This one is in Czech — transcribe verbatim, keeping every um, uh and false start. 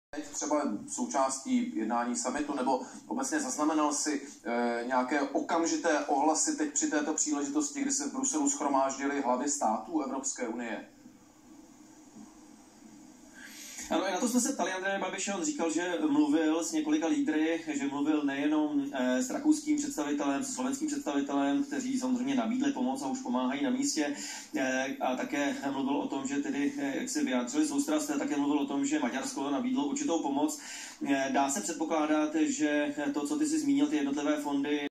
Třeba součástí jednání summitu, nebo obecně zaznamenal si e, nějaké okamžité ohlasy teď při této příležitosti, kdy se v Bruselu shromáždily hlavy států Evropské unie? Ano, i na to jsme se ptali Andreje Babiše, on říkal, že mluvil s několika lídry, že mluvil nejenom s rakouským představitelem, s slovenským představitelem, kteří samozřejmě nabídli pomoc a už pomáhají na místě, a také mluvil o tom, že tedy, jak se vyjádřili soustrast, také mluvil o tom, že Maďarsko nabídlo určitou pomoc. Dá se předpokládat, že to, co ty jsi zmínil, ty jednotlivé fondy,